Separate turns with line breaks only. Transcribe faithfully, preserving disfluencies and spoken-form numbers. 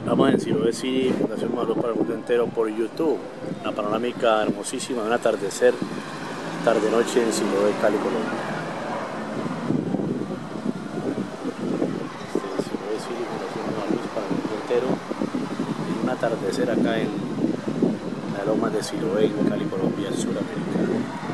Estamos en Siloé City, Fundación Manuel para el Mundo Entero por YouTube. Una panorámica hermosísima de un atardecer, tarde-noche en Siloé, Cali, Colombia. Este es Siloé City, Fundación Manuel para el Mundo Entero. Y un atardecer acá en las lomas de Siloé, en Cali, Colombia, Sudamérica.